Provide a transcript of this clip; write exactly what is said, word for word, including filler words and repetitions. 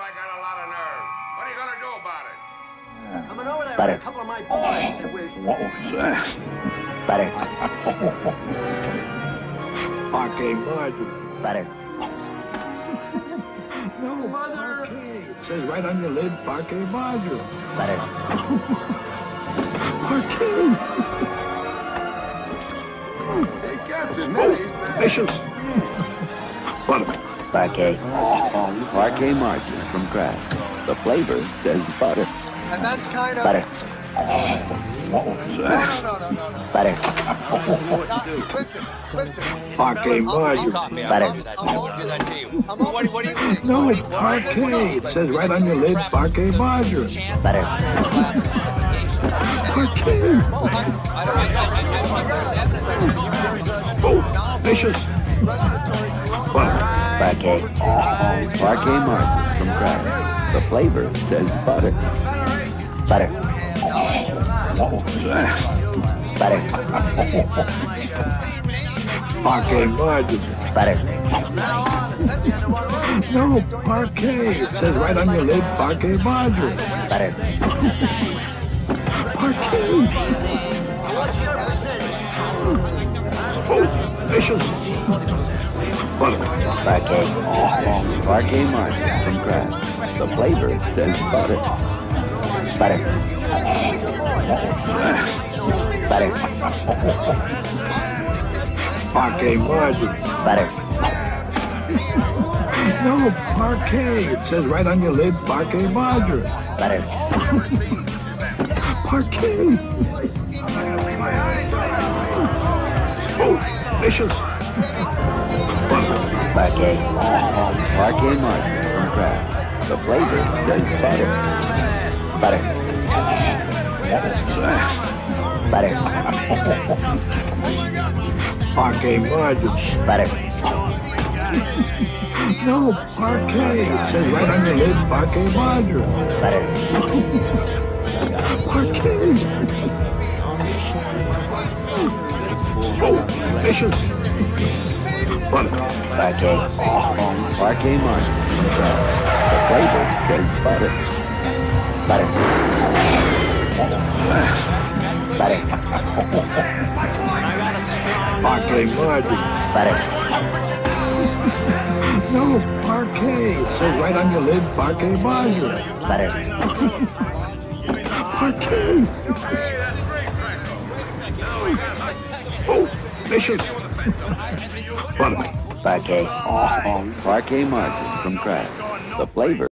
guy got a lot of nerve. What are you gonna do about it? Coming over there Butter. with a couple of my boys. And we... What was that? Butter. Parquet margarine. Butter. No, parquet. It says right on your lid, parquet margarine. Butter. Parquet. Hey, Captain, Oh, vicious. Butter. Parquet. Parquet margarine from Kraft. The flavor says butter. and that's kind of... Butter. What was No, that? no, no, no, no, no. Butter. Now, listen, listen. Parquet margarine. Butter. I'll do that to you. I'm what, what do you think? No, parquet. It says right on your lid, parquet margarine. Butter. Parquet. Oh, vicious. Butter. Parquet. Parquet margarine from Kraft. The flavor says butter. Butter. What was that? Butter. Parquet margarine. Butter. No, parquet. It says right on your lid, parquet margarine. Butter. Parquet. Oh, vicious. Butter. Parquet. Parquet margarine from Kraft. The flavor says butter. Butter. Butter. Parquet margarine. Butter. No, parquet. It says right on your lid, parquet margarine. Butter. Parquet. Oh, vicious. Butter. Parquet. Parquet margarine from Kraft. The flavor says butter. Butter. Butter. Parquet margarine. Butter. No, parquet. It says right on your lid, parquet margarine. Butter. Parquet. Oh, vicious. Butter. Parquet. Parquet margarine from Kraft. The flavor says butter. Butter. Butter. Parquet margarine. Butter. No, parquet. It says right on your lid, parquet margarine. Butter. Parquet. Oh, vicious. Butter. Parquet. Parquet margarine from Kraft. The flavor